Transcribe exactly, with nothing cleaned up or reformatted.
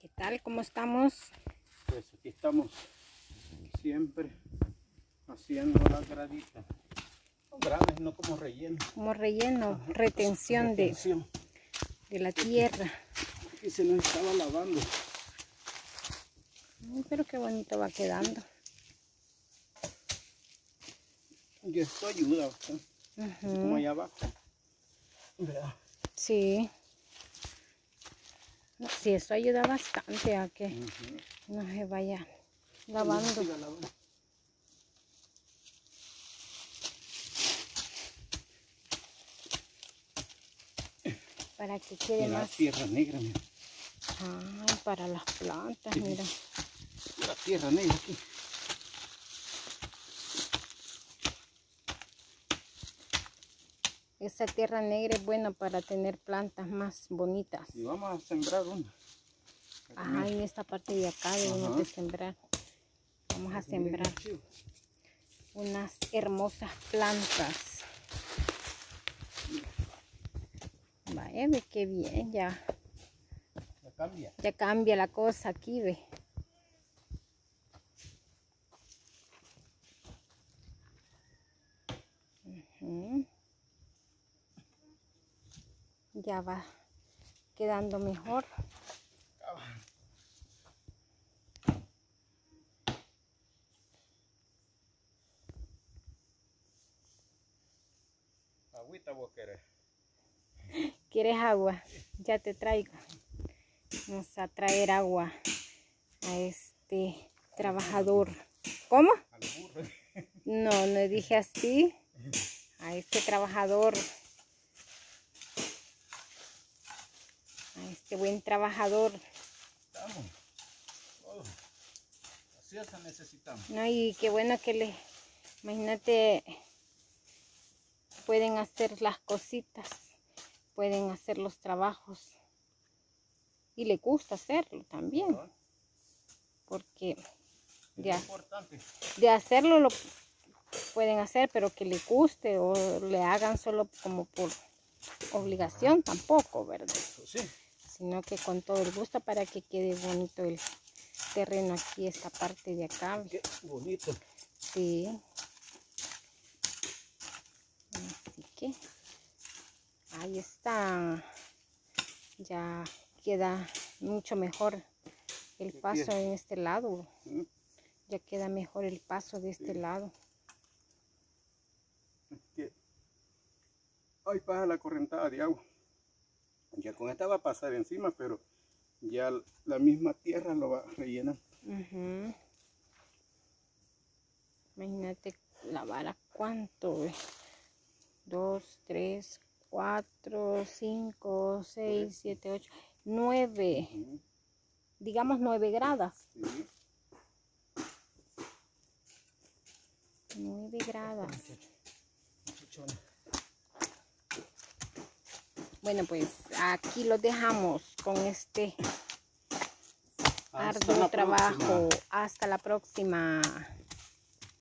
¿Qué tal? ¿Cómo estamos? Pues aquí estamos siempre haciendo las graditas. No gradas, no como relleno. Como relleno, Ajá, retención, retención. De, de la tierra. Aquí se nos estaba lavando. Ay, pero qué bonito va quedando. Y esto ayuda bastante. Uh-huh. Así como allá abajo. ¿Verdad? Sí. Sí, eso ayuda bastante a que Uh-huh. no se vaya lavando. Sí, lavando. Para que quede Mira, más. tierra negra, mira. Ay, para las plantas, Sí. mira. La tierra negra aquí. Esa tierra negra es buena para tener plantas más bonitas. Y vamos a sembrar una. Ajá, en esta parte de acá debemos Ajá. de sembrar. Vamos a sembrar unas hermosas plantas. Vaya, ve qué bien, ya. Ya cambia. Ya cambia la cosa aquí, ve. Uh-huh. Ya va quedando mejor. Agüita vos querés. ¿Quieres agua? Ya te traigo. Vamos a traer agua a este trabajador. ¿Cómo? Al burro. No, no dije así. A este trabajador. A este buen trabajador. Estamos. Oh. Así es, necesitamos. No, y qué bueno que le... Imagínate, pueden hacer las cositas. Pueden hacer los trabajos. Y le gusta hacerlo también. Uh-huh. Porque de, es importante. de hacerlo lo pueden hacer, pero que le guste o le hagan solo como por obligación, tampoco, ¿verdad? Sí. Sino que con todo el gusto para que quede bonito el terreno aquí, esta parte de acá. Qué bonito. Sí. Así que ahí está. Ya queda mucho mejor el paso en este lado. ¿Mm? Ya queda mejor el paso de este Sí. lado. Que ahí pasa la correntada de agua. Ya con esta va a pasar encima, pero ya la misma tierra lo va a rellenar. Uh-huh. Imagínate la vara, ¿cuánto? Dos, tres, cuatro, cinco, seis, siete, ocho, nueve. Uh-huh. Digamos nueve gradas. Sí. Nueve gradas. Bueno, pues aquí los dejamos con este Hasta arduo la trabajo. próxima. Hasta la próxima.